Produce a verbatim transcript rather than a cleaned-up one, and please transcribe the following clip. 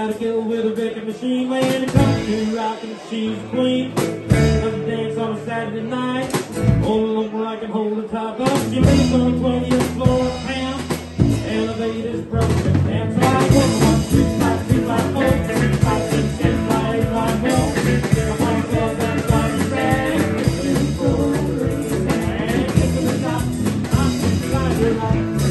Gotta kill with a Vicky machine. When it comes to rockin', she's a queen. Let's dance on a Saturday night. All alone where I can hold the top up. She lives on the twentieth floor of town. Elevator's broken. Dance like one, one, two, five, two, five, four, six, five, six, six, five, eight, five, four. Come on, girls, that's what you say. And get to the top. I'm inside your life.